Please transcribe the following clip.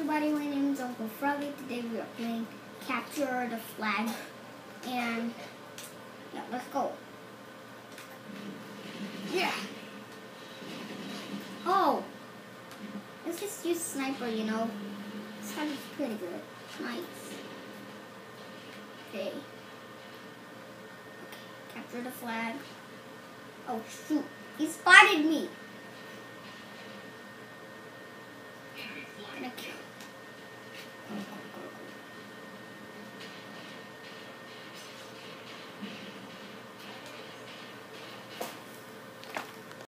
everybody, my name is Uncle Froggy. Today we are playing Capture the Flag. And yeah, let's go. Yeah. Oh, let's just use sniper, you know. Sniper's pretty good. Nice. Okay. Capture the flag. Oh shoot, he spotted me.